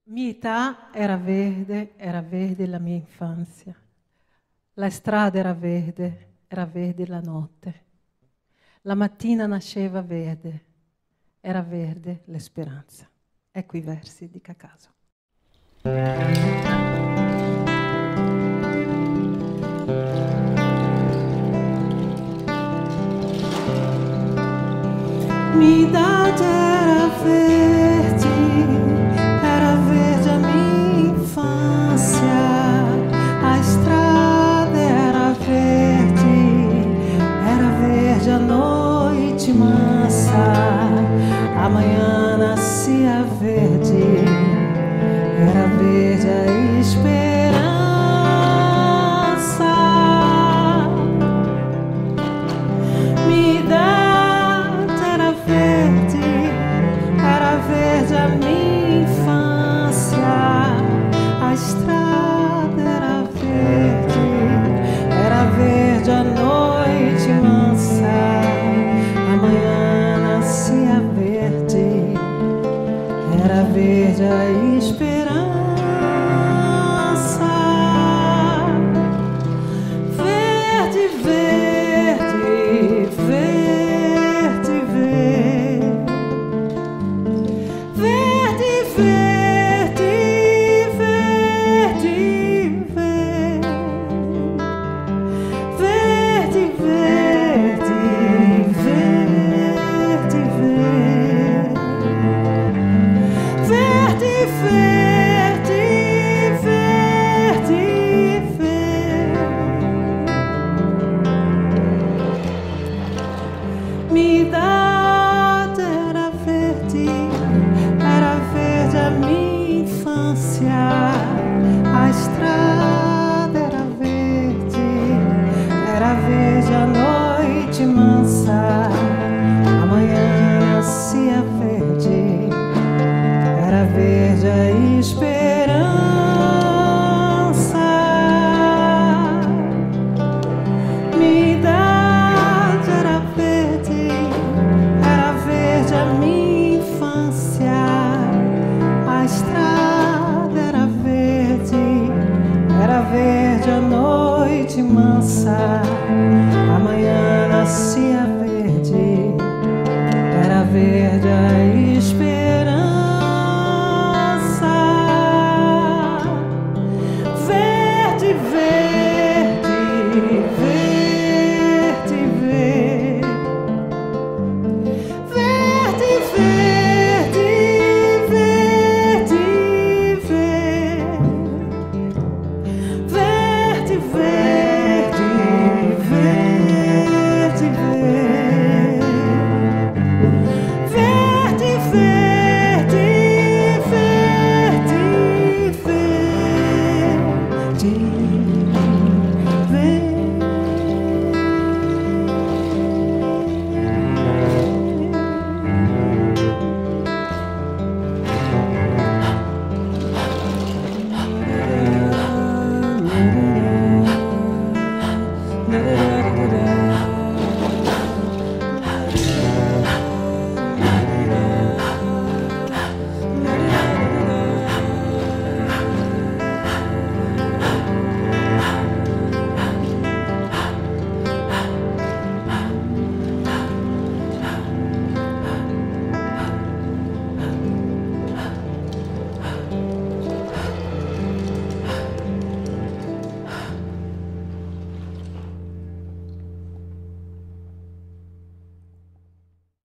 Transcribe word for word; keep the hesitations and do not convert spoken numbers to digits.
Minha età era verde, era verde la mia infanzia. La strada era verde, era verde la notte. La mattina nasceva verde, era verde l'esperanza. Ecco i versi di Cacaso. Minha idade era verde, era verde a minha infância. A estrada era verde, era verde a noite mansa. Amanhã nascia verde, era verde a esperança. Minha idade era verde, era verde a minha infância. A estrada era verde, era verde a noite mansa. Amanhã nascia verde, era verde a esperança. Verde, verde, verde, verde. Verde, verde, verde, verde. Verde, verde, verde, verde. Verde, verde, verde, verde. Minha idade era verde, era verde a minha infância. A estrada era verde, era verde a noite mansa. Amanhã nascia verde, era verde a esperança. Minha idade era verde, era verde a minha infância. A estrada era verde, era verde a noite mansa.